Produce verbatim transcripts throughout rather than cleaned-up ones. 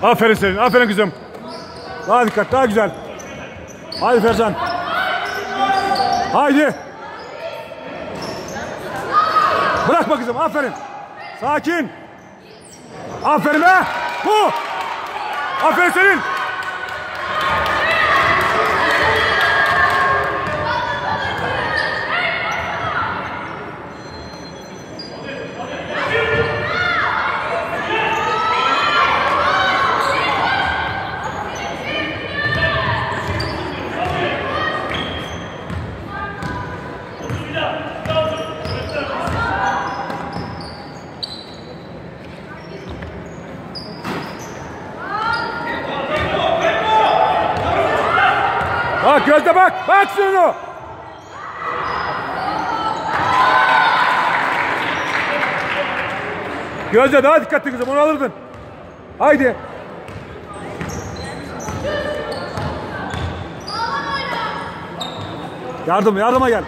Aferin senin, aferin kızım. Daha dikkat, daha güzel. Haydi Ferzan. Haydi. Bırakma kızım, aferin. Sakin. Aferin be. Bu. Aferin senin. Bak Gözde bak, bak şunu. Gözde daha dikkatli kızım, onu alırdın. Haydi. Yardım, yardıma gel.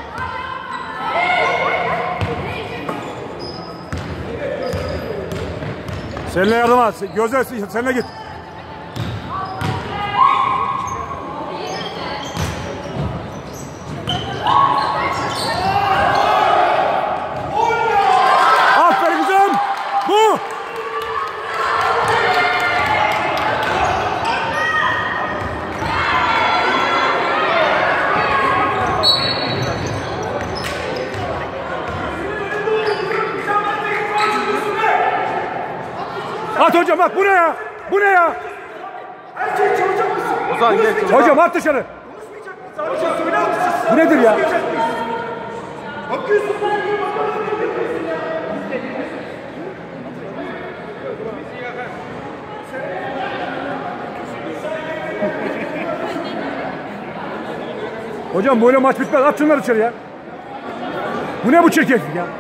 Seninle yardıma, Gözde seninle git. Aferin kızım. Bu. At hocam bak, bu ne ya? Bu ne ya? Ozan geç. Hocam at dışarı. Bu nedir ya? Bakıyorsun. Hocam böyle maç bitmez. At şunları içeri ya. Bu ne bu çirkeflik ya?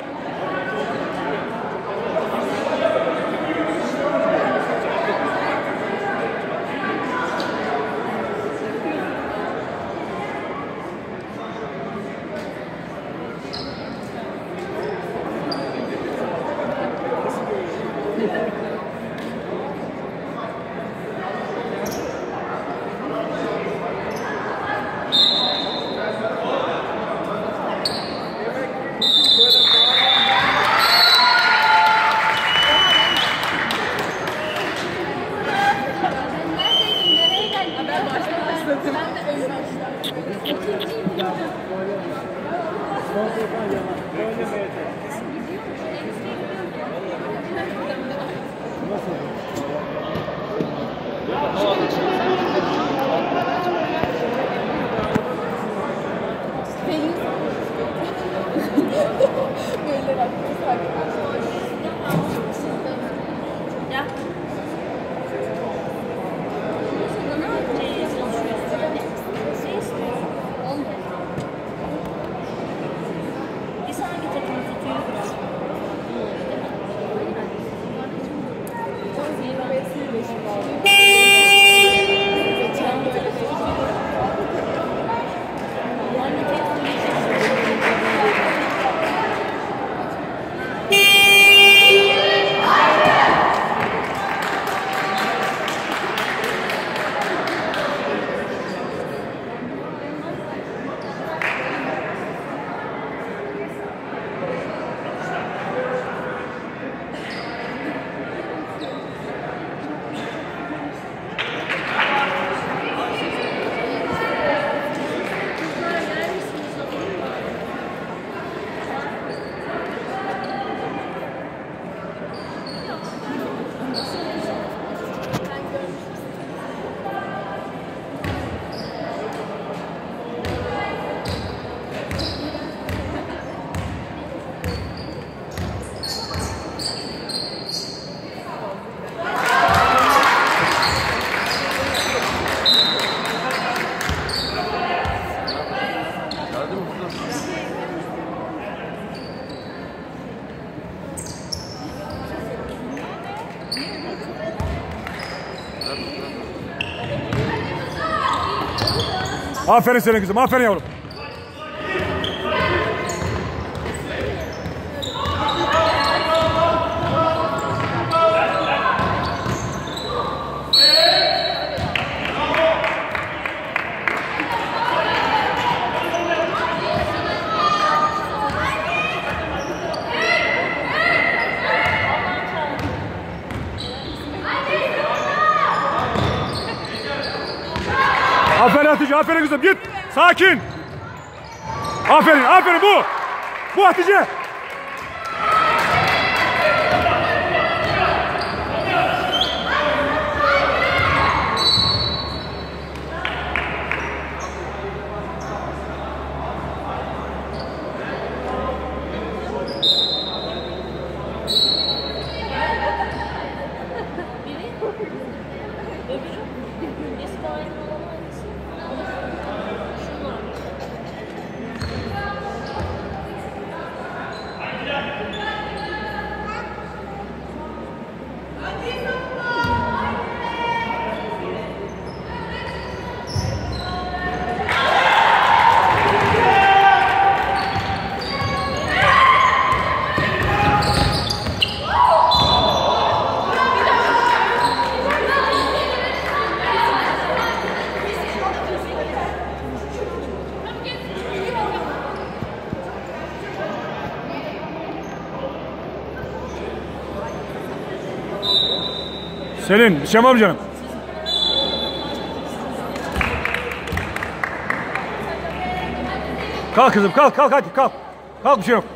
Aferin senin kızım, aferin yavrum. Hatice, aferin kızım, git. Sakin. Aferin, aferin bu. Bu Hatice. Selin, bir şey var mı canım? Kalk kızım, kalk, kalk, hadi kalk. Kalk, bir şey yok.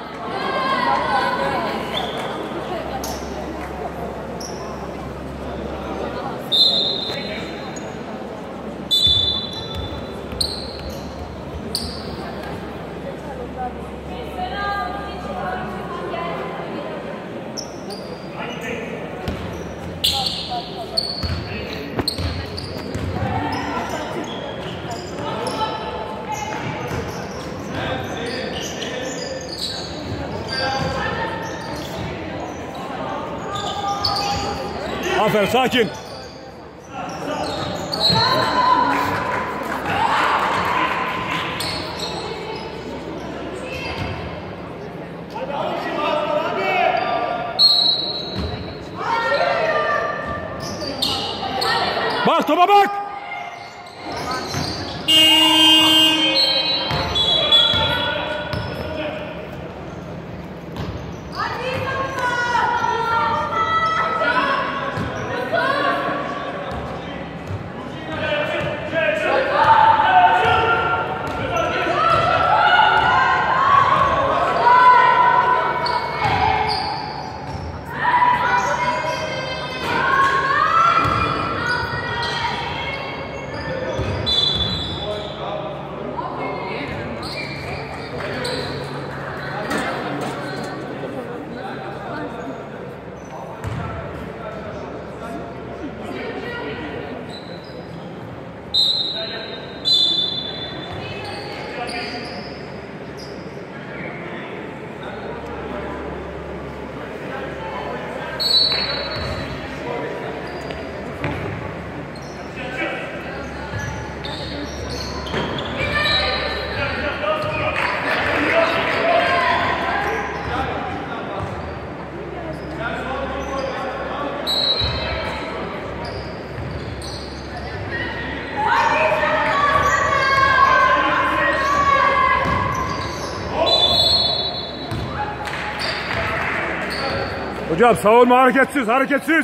Aferin, sakin. Bak, topa bak. Hocam savunma hareketsiz, hareketsiz.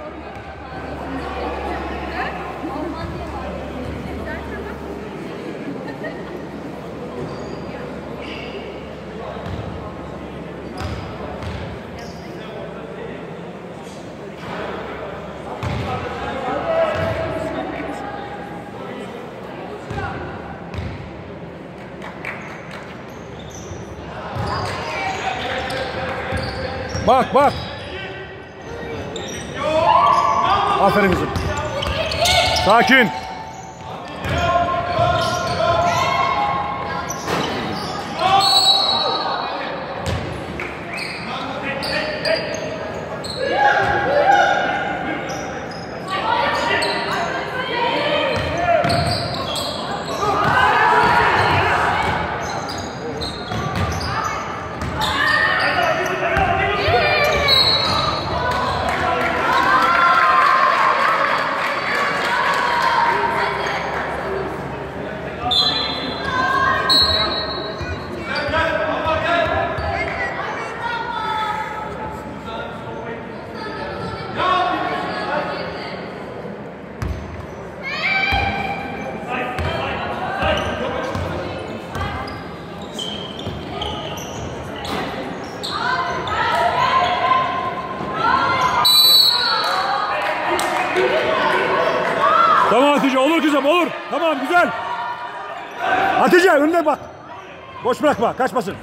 Bak, bak. Aferin kızım. Sakin. hocam olur. Tamam güzel. Hatice önüne bak. Boş bırakma kaçmasın.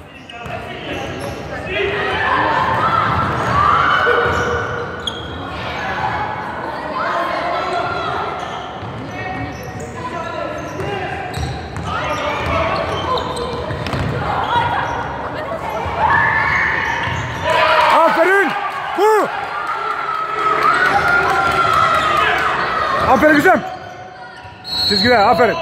Aferin. Bu. Aferin güzel. Çizgiler aferin.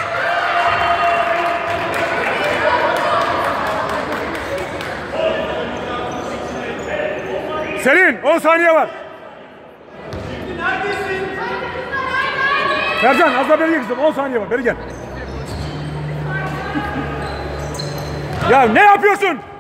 Selin on saniye var. Sercan az da beri gel kızım on saniye var beri gel. Ya ne yapıyorsun?